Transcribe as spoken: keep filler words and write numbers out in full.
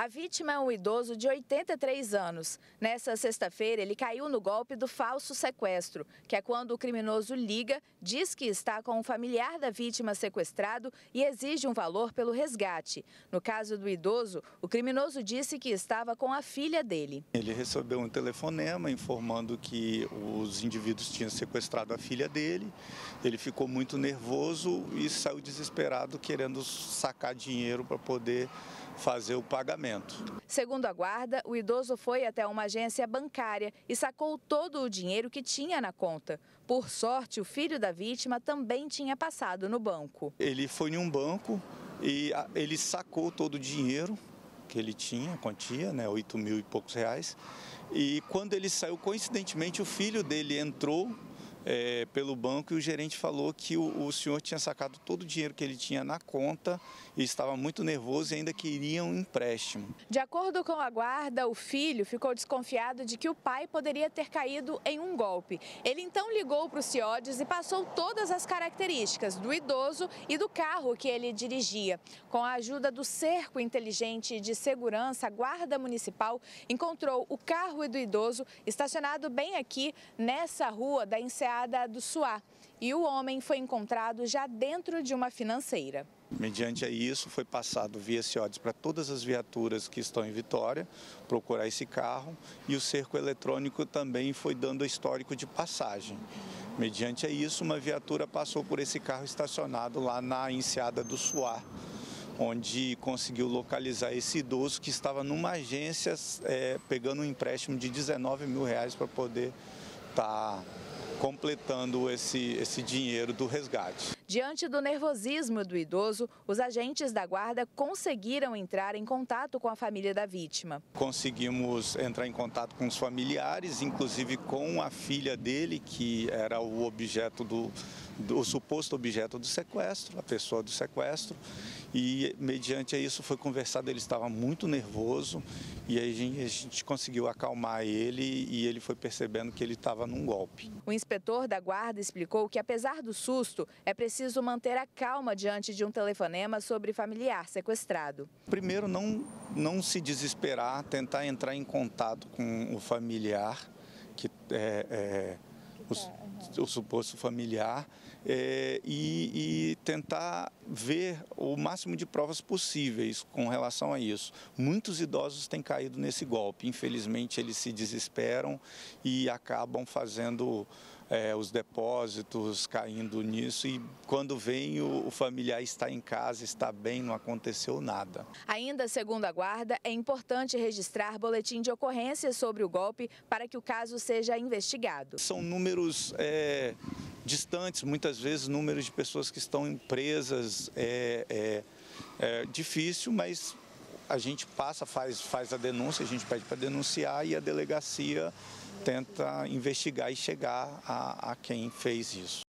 A vítima é um idoso de oitenta e três anos. Nessa sexta-feira, ele caiu no golpe do falso sequestro, que é quando o criminoso liga, diz que está com um familiar da vítima sequestrado e exige um valor pelo resgate. No caso do idoso, o criminoso disse que estava com a filha dele. Ele recebeu um telefonema informando que os indivíduos tinham sequestrado a filha dele. Ele ficou muito nervoso e saiu desesperado, querendo sacar dinheiro para poder fazer o pagamento. Segundo a guarda, o idoso foi até uma agência bancária e sacou todo o dinheiro que tinha na conta. Por sorte, o filho da vítima também tinha passado no banco. Ele foi em um banco e ele sacou todo o dinheiro que ele tinha, quantia, né, oito mil e poucos reais. E quando ele saiu, coincidentemente, o filho dele entrou É, pelo banco e o gerente falou que o, o senhor tinha sacado todo o dinheiro que ele tinha na conta e estava muito nervoso e ainda queria um empréstimo. De acordo com a guarda, o filho ficou desconfiado de que o pai poderia ter caído em um golpe. Ele então ligou para o CIODES e passou todas as características do idoso e do carro que ele dirigia. Com a ajuda do cerco inteligente de segurança, a guarda municipal encontrou o carro do idoso estacionado bem aqui nessa rua da Enseada do Suá, e o homem foi encontrado já dentro de uma financeira. Mediante isso, foi passado via CIODES para todas as viaturas que estão em Vitória, procurar esse carro, e o cerco eletrônico também foi dando histórico de passagem. Mediante isso, uma viatura passou por esse carro estacionado lá na Enseada do Suá, onde conseguiu localizar esse idoso que estava numa agência é, pegando um empréstimo de dezenove mil reais para poder estar completando esse, esse dinheiro do resgate. Diante do nervosismo do idoso, os agentes da guarda conseguiram entrar em contato com a família da vítima. Conseguimos entrar em contato com os familiares, inclusive com a filha dele, que era o objeto do, do o suposto objeto do sequestro, a pessoa do sequestro. E mediante isso foi conversado, ele estava muito nervoso e aí a gente, a gente conseguiu acalmar ele e ele foi percebendo que ele estava num golpe. O inspetor da guarda explicou que, apesar do susto, é preciso manter a calma diante de um telefonema sobre familiar sequestrado. Primeiro, não, não se desesperar, tentar entrar em contato com o familiar, que é, é o, o suposto familiar, é, e, e tentar ver o máximo de provas possíveis com relação a isso. Muitos idosos têm caído nesse golpe, infelizmente eles se desesperam e acabam fazendo é, os depósitos, caindo nisso, e quando vem o, o familiar está em casa, está bem, não aconteceu nada. Ainda segundo a guarda, é importante registrar boletim de ocorrência sobre o golpe para que o caso seja investigado. São números é, distantes, muitas vezes números de pessoas que estão presas, é, é, é difícil, mas a gente passa, faz, faz a denúncia, a gente pede para denunciar e a delegacia tenta investigar e chegar a, a quem fez isso.